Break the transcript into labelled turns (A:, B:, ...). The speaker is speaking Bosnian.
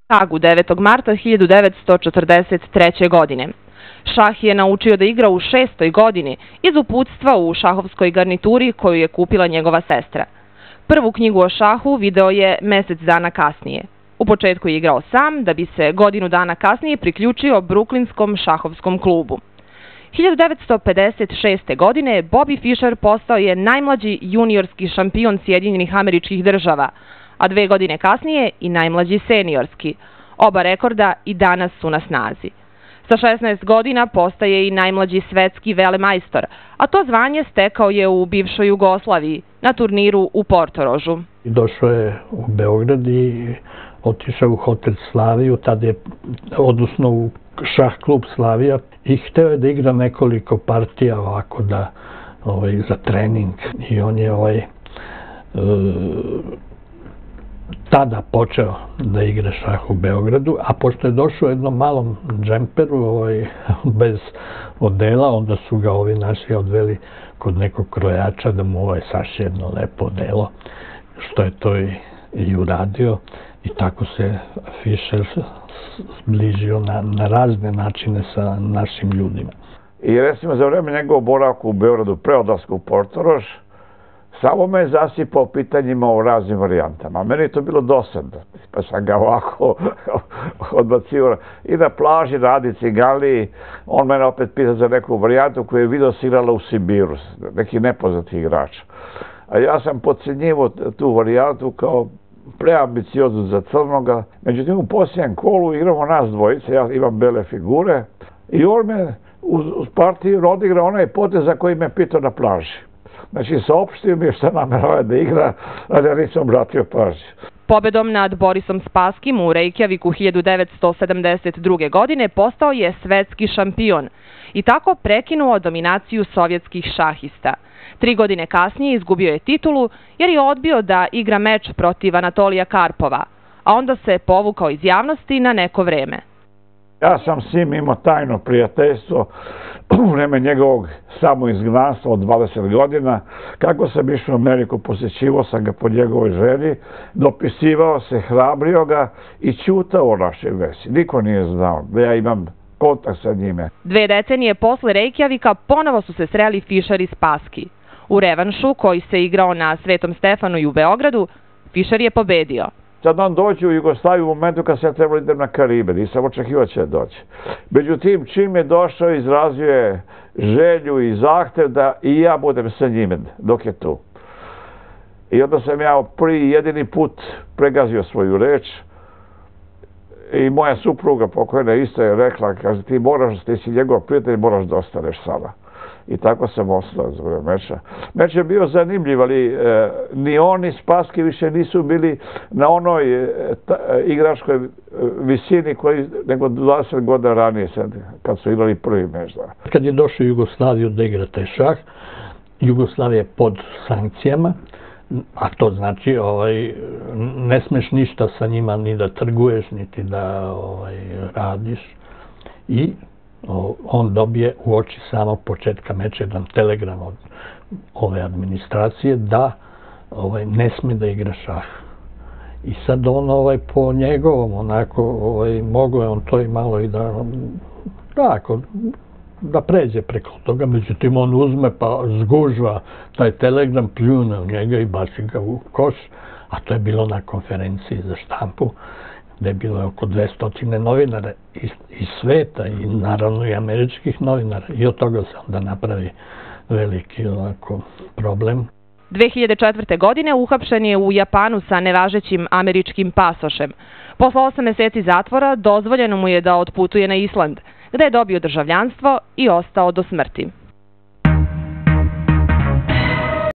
A: Hagu 9. marta 1943. godine. Šah je naučio da igra u 6. godini iz uputstva u šahovskoj garnituri koju je kupila njegova sestra. Prvu knjigu o šahu video je mesec dana kasnije. U početku je igrao sam, da bi se godinu dana kasnije priključio Bruklinskom šahovskom klubu. 1956. godine Bobby Fischer postao je najmlađi juniorski šampion Sjedinjenih Američkih Država, a 2 godine kasnije i najmlađi seniorski. Oba rekorda i danas su na snazi. Sa 16 godina postaje i najmlađi svetski velemajstor, a to zvanje stekao je u bivšoj Jugoslaviji, na turniru u Portorožu.
B: Došao je u Beograd i otišao u hotel Slaviju, tada je odnosno u šah klub Slavija i hteo je da igra nekoliko partija ovako da za trening i on je tada počeo da igra šah u Beogradu, a pošto je došao u jednom malom džemperu bez odela, onda su ga ovi naši odveli kod nekog krojača da mu sašije jedno lepo odelo, što je to i uradio, i tako se Fischer zbližio na razne načine sa našim ljudima.
C: I recimo za vreme njegovog boravka u Beogradu pre odlaska u Portorož, samo me je zasipao pitanjima o raznim varijantama. Meni je to bilo dosadno, pa sam ga ovako odbacio. I na plaži radi cigali, on mene opet pita za neku varijantu koju je video se igrala u Sibiru, neki nepoznati igrač. A ja sam podcenjivo tu varijantu kao preambicioznu za crnoga. Međutim, u posljednjem kolu igramo nas dvojice, ja imam bele figure, i on me uz partiju odigra onaj potez za koji me pitao na plaži. Znači, saopštio mi je šta namerava da igra, ali ja nisam obratio pažnju.
A: Pobedom nad Borisom Spaskim u Reykjaviku 1972. godine postao je svetski šampion i tako prekinuo dominaciju sovjetskih šahista. 3 godine kasnije izgubio je titulu jer je odbio da igra meč protiv Anatolija Karpova, a onda se povukao iz javnosti na neko vreme.
C: Ja sam s njim imao tajno prijateljstvo u vreme njegovog samoizgnanstva od 20 godina. Kako sam išao u Ameriku, posjećivao sam ga po njegovoj želji, dopisivao se, hrabrio ga i ćutao o našoj vezi. Niko nije znao da ja imam kontakt sa njime.
A: 2 decenije posle Reykjavika ponovo su se sreli Fischer i Spassky. U revanšu, koji se igrao na Svetom Stefanu i u Beogradu, Fischer je pobedio.
C: Sad on dođe u Jugoslaviju u momentu kad sam trebao idem na Karibe, nisam očekivao će da dođe. Međutim, čim je došao, izrazio je želju i zahtev da i ja budem sa njime dok je tu. I onda sam ja prvi jedini put pregazio svoju reč i moja supruga pokojna isto je rekla, kaže, ti si njegov prijatelj, moraš da ostaneš sada. I tako sam ostao za vreme meča. Meč je bio zanimljiv, ali ni on ni Spassky više nisu bili na onoj igračkoj visini nego 20 godina ranije, kad su igrali prvi meč.
B: Kad je došao u Jugoslaviju da igra taj šah, Jugoslavija je pod sankcijama, a to znači ne smeš ništa sa njima ni da trguješ, niti da radiš. I on dobije u oči samog početka meča jedan telegram od ove administracije da ne sme da igra šah. I sad on po njegovom onako mogao je on to i malo i da pređe preko toga, međutim on uzme pa zgužva taj telegram, pljune u njega i baci ga u koš, a to je bilo na konferenciji za štampu gde je bilo oko 200 novinara iz sveta i naravno i američkih novinara, i od toga se onda napravi veliki problem.
A: 2004. godine uhapšen je u Japanu sa nevažećim američkim pasošem. Posle 8 meseci zatvora dozvoljeno mu je da otputuje na Island, gde je dobio državljanstvo i ostao do smrti.